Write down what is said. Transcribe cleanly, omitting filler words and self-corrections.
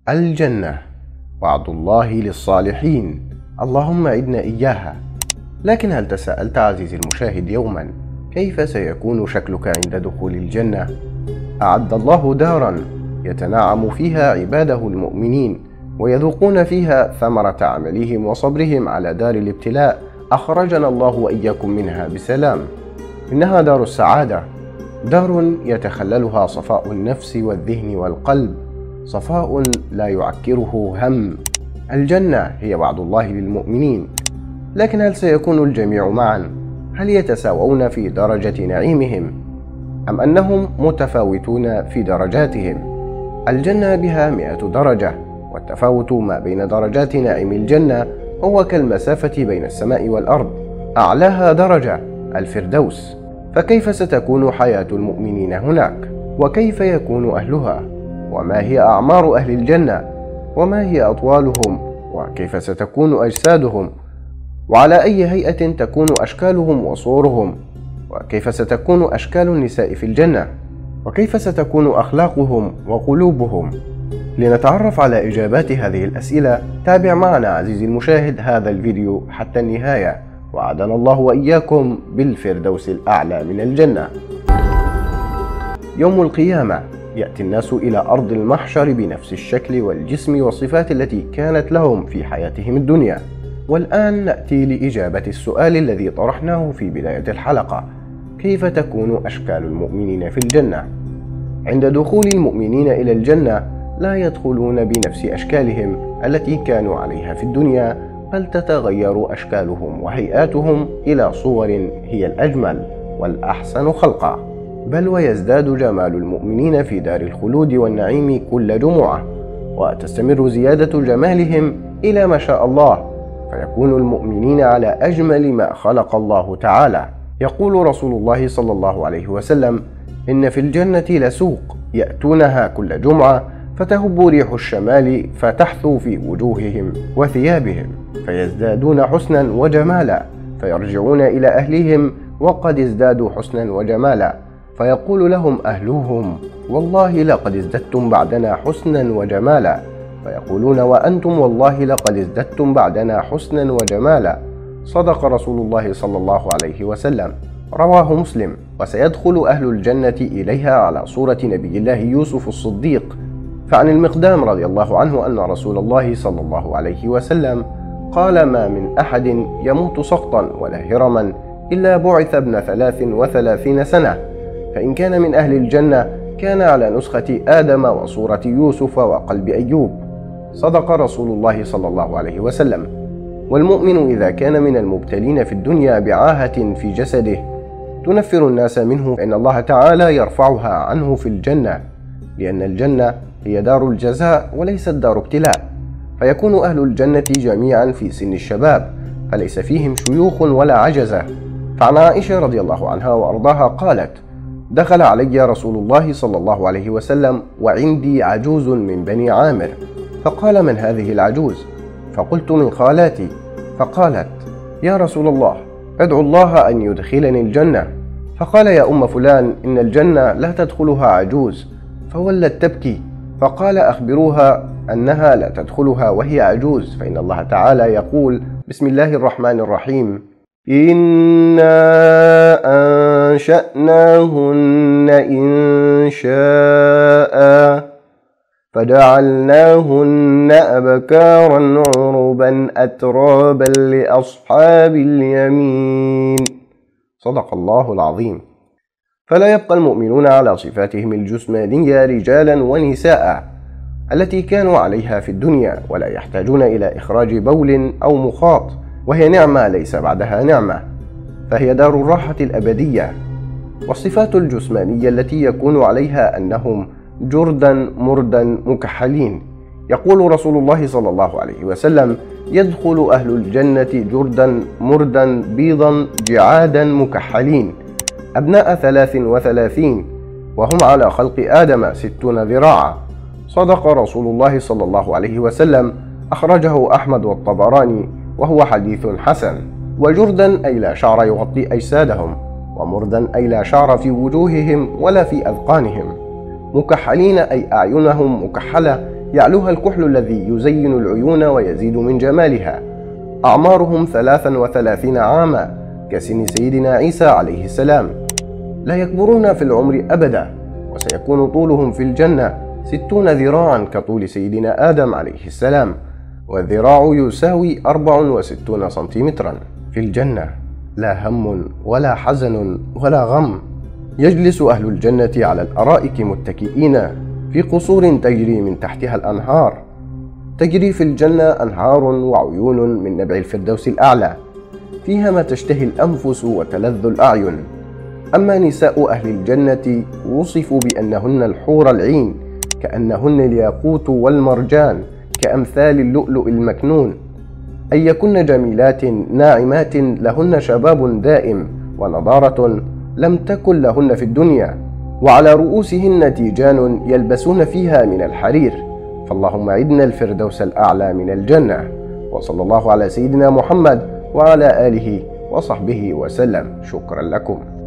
الجنة وعد الله للصالحين، اللهم أعدنا إياها. لكن هل تساءلت عزيزي المشاهد يوما كيف سيكون شكلك عند دخول الجنة؟ أعد الله دارا يتنعم فيها عباده المؤمنين ويذوقون فيها ثمرة عملهم وصبرهم على دار الابتلاء، أخرجنا الله وإياكم منها بسلام. إنها دار السعادة، دار يتخللها صفاء النفس والذهن والقلب، صفاء لا يعكره هم. الجنة هي وعد الله للمؤمنين، لكن هل سيكون الجميع معا؟ هل يتساوون في درجة نعيمهم أم أنهم متفاوتون في درجاتهم؟ الجنة بها 100 درجة، والتفاوت ما بين درجات نعيم الجنة هو كالمسافة بين السماء والأرض، أعلاها درجة الفردوس. فكيف ستكون حياة المؤمنين هناك؟ وكيف يكون أهلها؟ وما هي أعمار أهل الجنة؟ وما هي أطوالهم؟ وكيف ستكون أجسادهم؟ وعلى أي هيئة تكون أشكالهم وصورهم؟ وكيف ستكون أشكال النساء في الجنة؟ وكيف ستكون أخلاقهم وقلوبهم؟ لنتعرف على إجابات هذه الأسئلة تابع معنا عزيزي المشاهد هذا الفيديو حتى النهاية، وعدنا الله وإياكم بالفردوس الأعلى من الجنة. يوم القيامة يأتي الناس إلى أرض المحشر بنفس الشكل والجسم والصفات التي كانت لهم في حياتهم الدنيا. والآن نأتي لإجابة السؤال الذي طرحناه في بداية الحلقة: كيف تكون أشكال المؤمنين في الجنة؟ عند دخول المؤمنين إلى الجنة لا يدخلون بنفس أشكالهم التي كانوا عليها في الدنيا، بل تتغير أشكالهم وهيئاتهم إلى صور هي الأجمل والأحسن خلقا، بل ويزداد جمال المؤمنين في دار الخلود والنعيم كل جمعة، وتستمر زيادة جمالهم إلى ما شاء الله، فيكون المؤمنين على أجمل ما خلق الله تعالى. يقول رسول الله صلى الله عليه وسلم: إن في الجنة لسوق يأتونها كل جمعة فتهب ريح الشمال فتحثو في وجوههم وثيابهم، فيزدادون حسنا وجمالا، فيرجعون إلى أهلهم وقد ازدادوا حسنا وجمالا، فيقول لهم أهلهم: والله لقد ازددتم بعدنا حسنا وجمالا، فيقولون: وأنتم والله لقد ازددتم بعدنا حسنا وجمالا. صدق رسول الله صلى الله عليه وسلم، رواه مسلم. وسيدخل أهل الجنة إليها على صورة نبي الله يوسف الصديق. فعن المقدام رضي الله عنه أن رسول الله صلى الله عليه وسلم قال: ما من أحد يموت سقطا ولا هرما إلا بعث ابن 33 سنة، فإن كان من أهل الجنة كان على نسخة آدم وصورة يوسف وقلب أيوب. صدق رسول الله صلى الله عليه وسلم. والمؤمن إذا كان من المبتلين في الدنيا بعاهة في جسده تنفر الناس منه، فإن الله تعالى يرفعها عنه في الجنة، لأن الجنة هي دار الجزاء وليست دار ابتلاء، فيكون أهل الجنة جميعا في سن الشباب، فليس فيهم شيوخ ولا عجزة. فعن عائشة رضي الله عنها وأرضاها قالت: دخل علي رسول الله صلى الله عليه وسلم وعندي عجوز من بني عامر، فقال: من هذه العجوز؟ فقلت: من خالاتي. فقالت: يا رسول الله، ادعو الله أن يدخلني الجنة. فقال: يا أم فلان، إن الجنة لا تدخلها عجوز. فولت تبكي، فقال: أخبروها أنها لا تدخلها وهي عجوز، فإن الله تعالى يقول: بسم الله الرحمن الرحيم: إنا أنشأناهن إنشاء فجعلناهن أبكارا عربا أترابا لأصحاب اليمين. صدق الله العظيم. فلا يبقى المؤمنون على صفاتهم الجسمانية رجالا ونساء التي كانوا عليها في الدنيا، ولا يحتاجون إلى إخراج بول أو مخاط، وهي نعمة ليس بعدها نعمة، فهي دار الراحة الأبدية. والصفات الجسمانية التي يكون عليها أنهم جردا مردا مكحلين. يقول رسول الله صلى الله عليه وسلم: يدخل أهل الجنة جردا مردا بيضا جعادا مكحلين، أبناء 33، وهم على خلق آدم 60 ذراعا. صدق رسول الله صلى الله عليه وسلم، أخرجه أحمد والطبراني، وهو حديث حسن. وجردا أي لا شعر يغطي أجسادهم، ومردا أي لا شعر في وجوههم ولا في أذقانهم. مكحلين أي أعينهم مكحلة، يعلوها الكحل الذي يزين العيون ويزيد من جمالها. أعمارهم 33 عاما كسن سيدنا عيسى عليه السلام، لا يكبرون في العمر أبدا، وسيكون طولهم في الجنة 60 ذراعا كطول سيدنا آدم عليه السلام، والذراع يساوي 64 سنتيمترا. في الجنة لا هم ولا حزن ولا غم، يجلس أهل الجنة على الأرائك متكئين في قصور تجري من تحتها الأنهار. تجري في الجنة أنهار وعيون من نبع الفردوس الأعلى، فيها ما تشتهي الأنفس وتلذ الأعين. أما نساء أهل الجنة وصفوا بأنهن الحور العين، كأنهن الياقوت والمرجان، كأمثال اللؤلؤ المكنون، أي يكن جميلات ناعمات لهن شباب دائم ونضارة لم تكن لهن في الدنيا، وعلى رؤوسهن تيجان يلبسون فيها من الحرير. فاللهم أعدنا الفردوس الأعلى من الجنة. وصلى الله على سيدنا محمد وعلى آله وصحبه وسلم. شكرا لكم.